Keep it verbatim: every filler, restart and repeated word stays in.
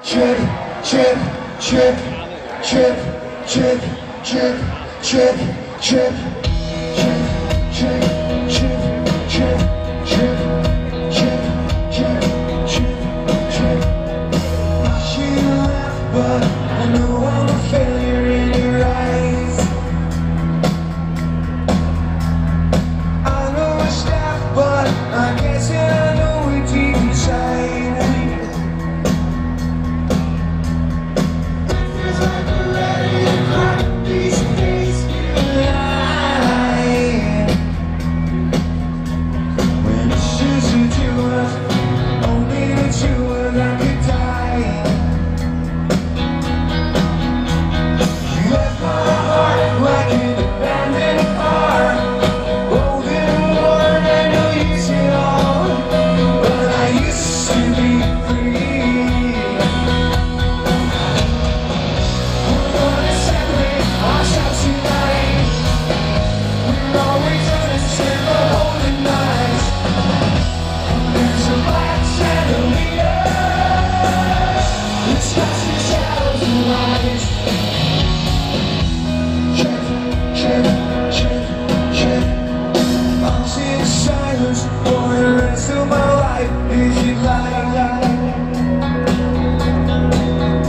Chip, chip, chip, chip, chip, chip, chip, chip, chip, chip, chip, chip, chip, chip, chip, chip, chip. She laughed, but I know I'm a failure in your eyes. I know it's staff, but I guess I know it deep inside. For the rest of my life, is it like